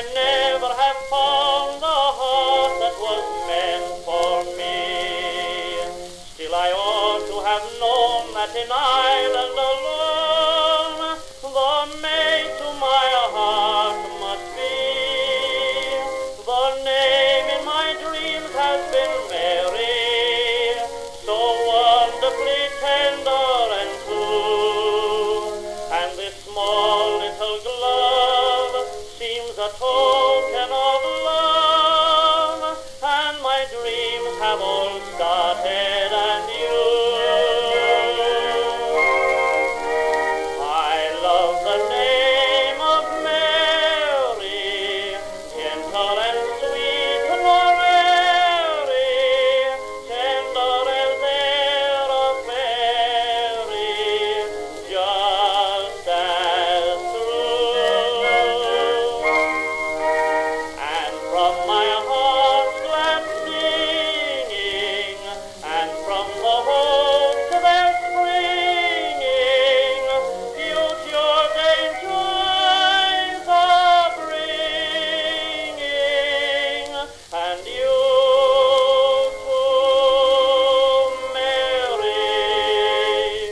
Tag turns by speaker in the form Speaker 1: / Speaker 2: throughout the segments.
Speaker 1: I never have found the heart that was meant for me. Still I ought to have known that in Ireland alone the mate to my heart must be. The name in my dreams has been Mary, so wonderfully tender and true. And this small little glove seems a token of love, and my dreams have all started anew. I love the name of Mary, gentle and sweet, nor airy, tender as air of fairy, just as true. And from my heart's glad singing, and from the hopes they're springing, youth your day joys are bringing, and you too, Mary.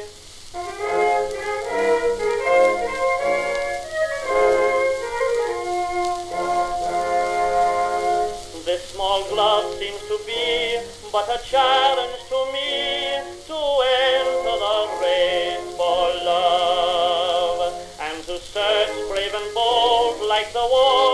Speaker 1: This small glove seems to be but a challenge to me to enter the race for love, and to search brave and bold like the wolf